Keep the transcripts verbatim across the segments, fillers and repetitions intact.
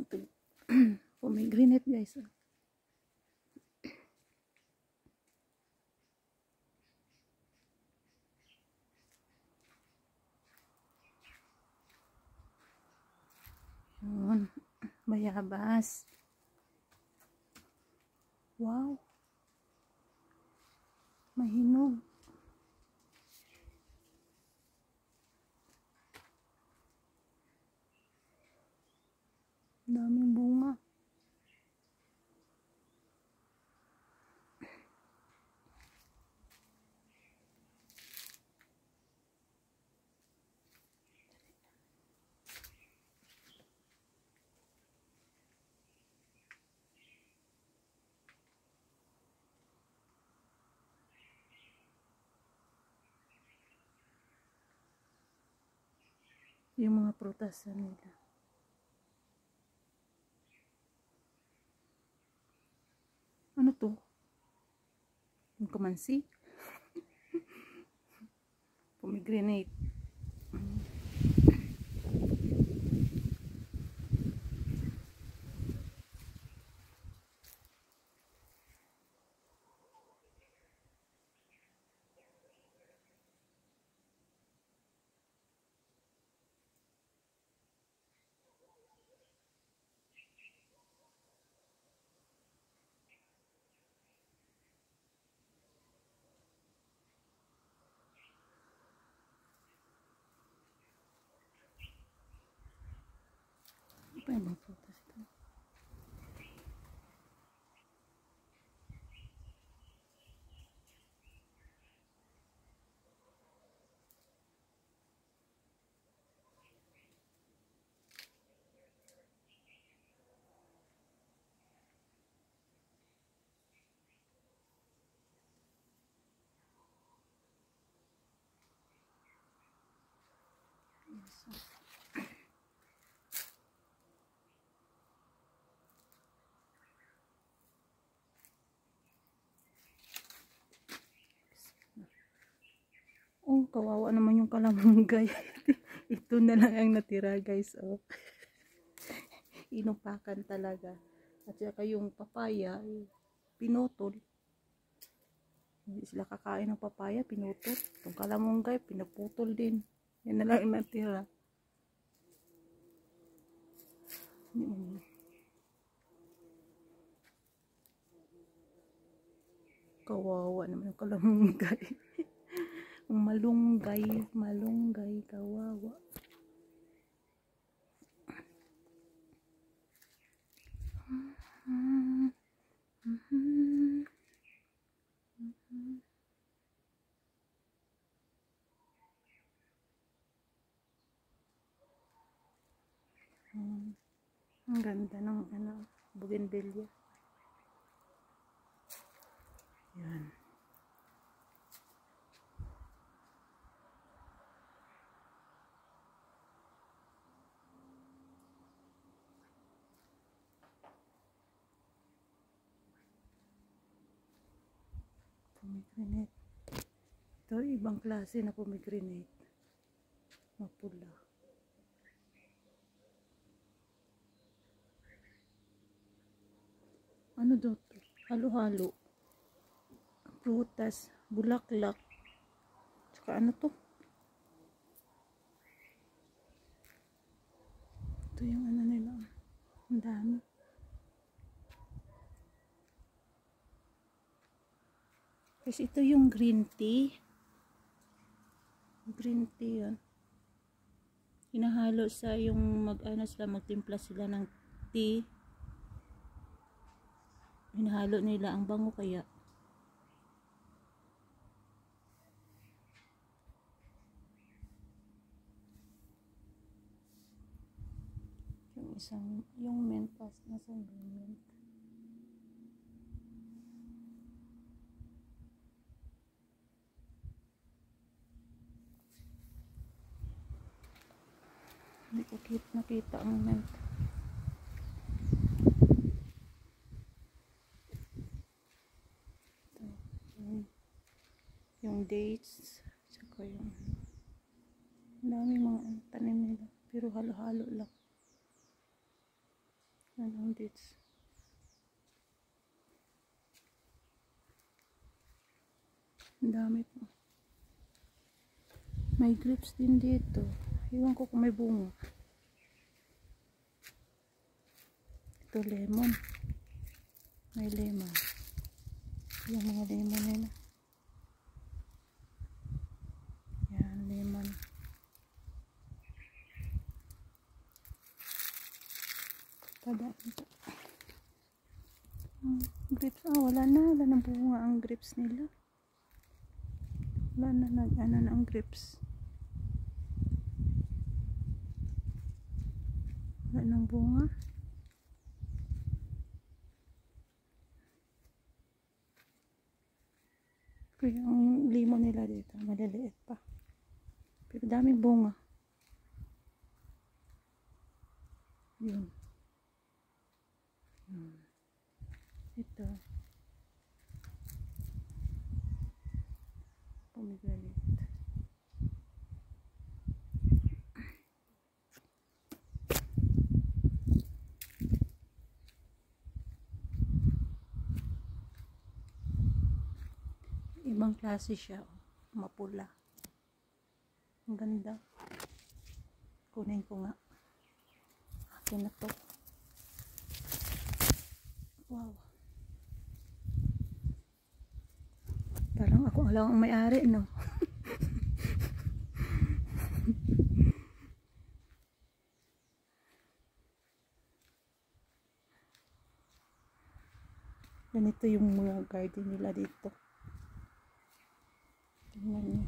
ito. Pomegranate guys. Oh. Yun. Bayabas. Wow. Mahinog. Daming bunga. Yung mga prutas nila. Ano to? Yung kamansi? Pomegranate. Apa yang prutas itu? Oh, kawawa naman yung kalamanggay. Ito na lang ang natira guys. Oh. Inupakan talaga. At saka yung papaya, eh, pinutol. Hindi sila kakain ng papaya, pinutol. Itong kalamanggay, pinaputol din. Yan na lang ang natira. Hmm. Kawawa naman yung kalamanggay. Malunggay, malunggay, kawawa. Mm-hmm. Mm-hmm. Mm-hmm. Hmm. Ang ganda ng ano, bougainvillea. Yan. Pomegranate. Ito, ibang klase na pomegranate. Mapula. Ano daw to? Halo-halo. Prutas, bulaklak. Tsaka ano to? Ito yung ano nila. Ang dami. Kasi ito yung green tea. Green tea yan. Hinahalo sa yung mag ano sila, magtimpla sila ng tea. Hinahalo nila ang bango kaya. Yung isang, yung mint pas, nasa mint. Hindi ko nakita ang mint. Ito, yung, yung dates, saka yung dami mga tanim nila, pero halo-halo lang. Yan ang dates. Ang dami po. May grapes din dito. Iwan ko kung may bunga. Ito lemon. May lemon. Yung mga lemon nila. Yan, lemon. Tada ito. Hmm, grapes. Ah, wala na. Wala na bunga ang grapes nila. Wala na. Nag-ano na ang grapes. Wala nang bunga. Kaya ang limon nila dito, maliliit pa. Pero daming bunga. Yun. Hmm. Ito. Pomegranate. Ibang klase siya, oh. Mapula. Ang ganda. Kunin ko nga. Akin na to. Wow. Parang ako lang ang may-ari, no? Ganito yung mga garden nila dito. Tingnan nyo.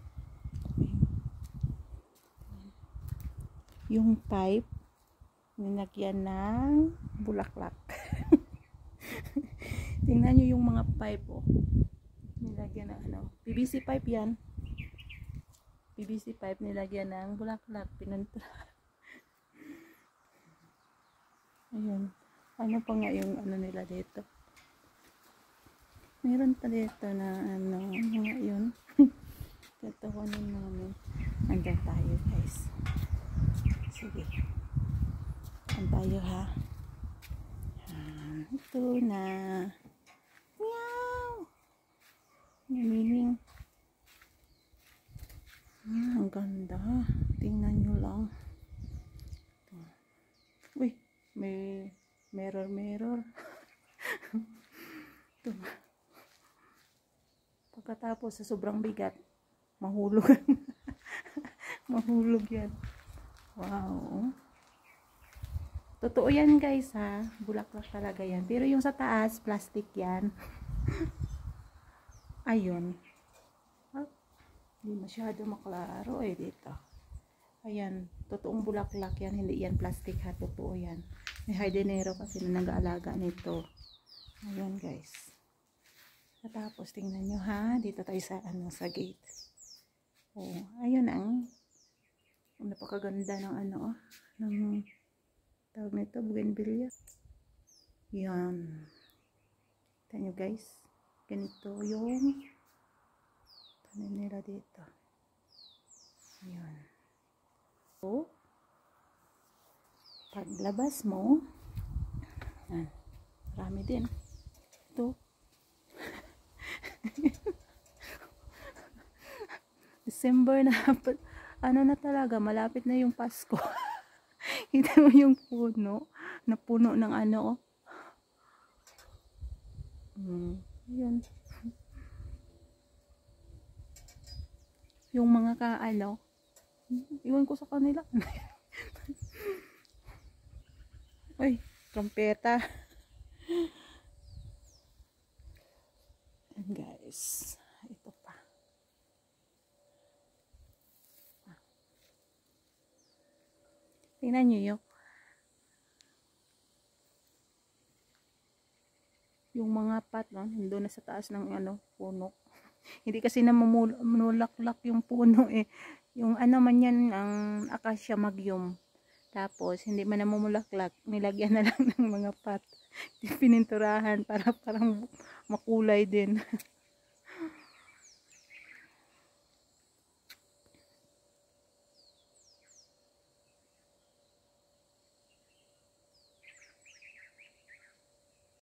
Yung pipe, nilagyan ng bulaklak. Tingnan nyo yung mga pipe, oh. Nilagyan ng ano. P V C pipe yan. P V C pipe nilagyan ng bulaklak. Pinuntra. Ayun. Ano pa nga yung ano nila dito? Meron pa dito na ano, mga yun. Tatawanin namin. Hanggang tayo, guys. Sige. Hanggang tayo, ha. Ah, ito na. Meow! Namiling. Ah, ang ganda. Tingnan nyo lang. Ito. Uy, may mirror, mirror. Ito. Pagkatapos sa sobrang bigat, mahulog. Mahulog yan. Wow. Totoo yan, guys, ha. Bulaklak talaga yan. Pero yung sa taas, plastic yan. Ayun. Ah, hindi masyado maklaro eh dito. Ayan. Totoong bulaklak yan. Hindi yan plastic, ha. Totoo yan. May hardinero kasi na nag-aalaga nito. Ayun, guys. Tapos tingnan nyo, ha, dito tayo sa ano, sa gate. Oh, ayun ang napakaganda ng ano, oh, ng tawag nito, bougainvillea. Yan. Tingnan nyo, guys. Ganito yung tanim nila dito. Ayan. So, paglabas mo, yan, marami din. Ito. December na, ano na talaga, malapit na yung Pasko. Kita mo yung puno, na puno ng ano, oh. Hmm, yun. Yung mga kaano, iwan ko sa kanila. Uy, trompeta. And guys, ito pa. Ah. Tingnan nyo yun. Yung mga pat, no? Doon na sa taas ng ano, puno. Hindi kasi na mamulaklak yung puno eh. Yung ano man yan, ang acacia magyum. Tapos, hindi man na mamulaklak. Nilagyan na lang ng mga pat. Pininturahan para parang makulay din.